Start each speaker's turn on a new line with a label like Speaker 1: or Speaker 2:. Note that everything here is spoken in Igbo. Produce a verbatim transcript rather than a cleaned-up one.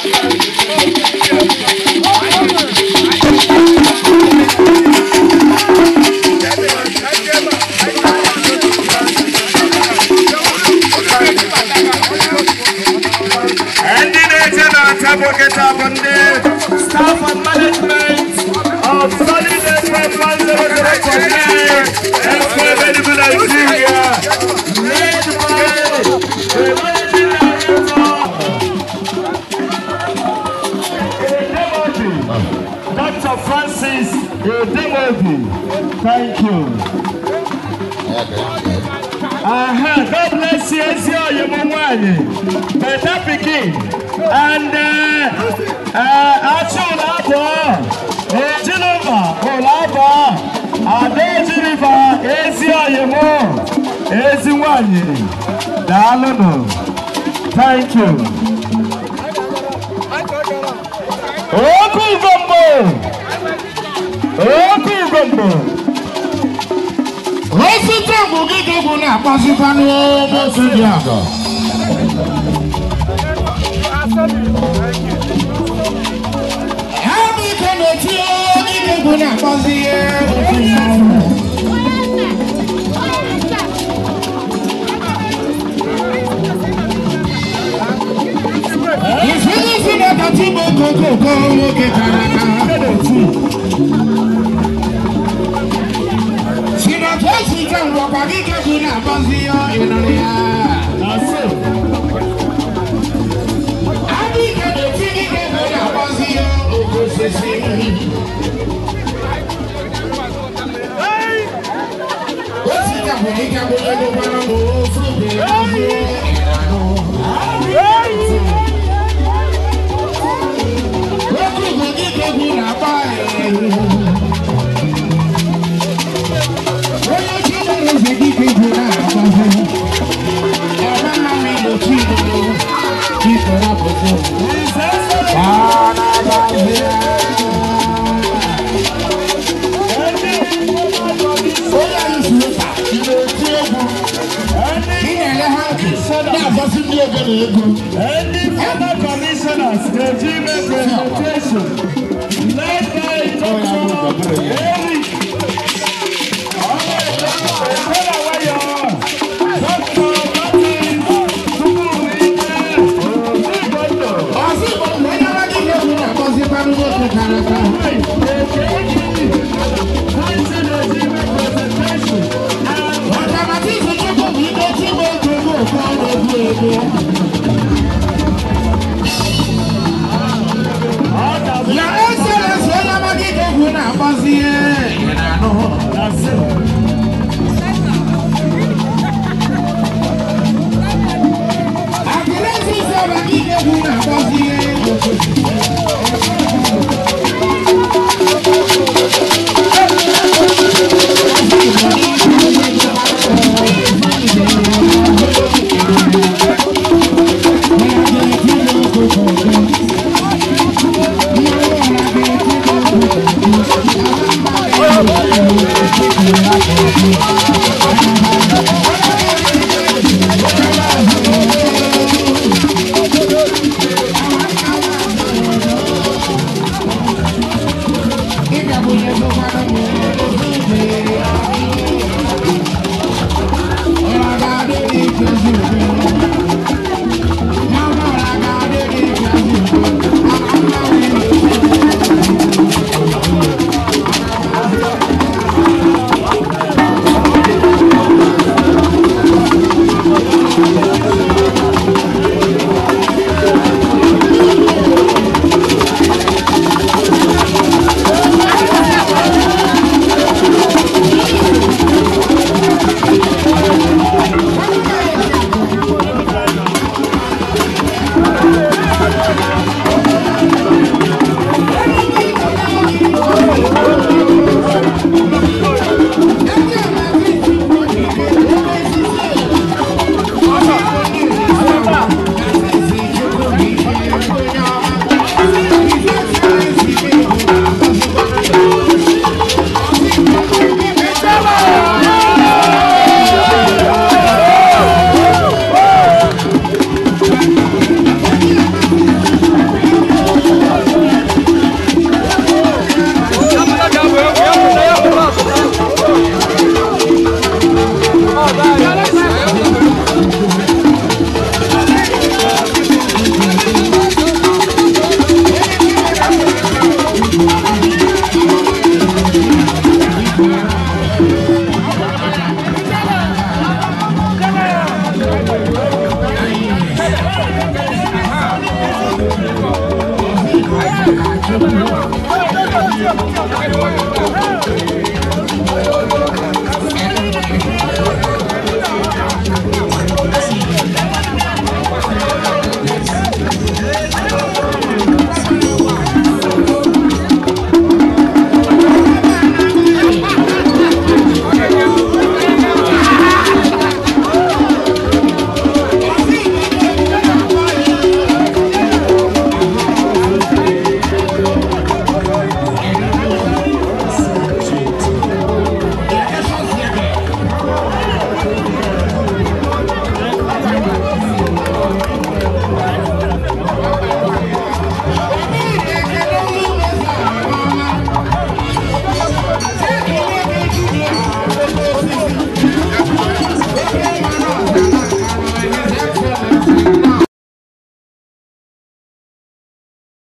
Speaker 1: Staff and management of Solid F M one zero zero point nine F M Enugu Nigeria, led by the managing director, Doctor Francis Edemobi. Thank you. Uh-huh. God bless you, Ezio, better picking. And Achul Abo, Ejinova, Olaba, Adejiriva, Ezio Yemo, Eziwanye, Dalono. Thank you. Oku Gombo, Oku Gombo.
Speaker 2: Osi tangu gidogo na pasifani mo se diago. Happy committee gidogo na pasiye. Ifini sina katibo koko koko ke kanaka. She can walk a big in a Banzio in a I think the thing in a Banzio, what's it up when you can go through the
Speaker 1: Any former commissioners, the G-Men presentation, led by Doctor Eric.
Speaker 2: Thank you.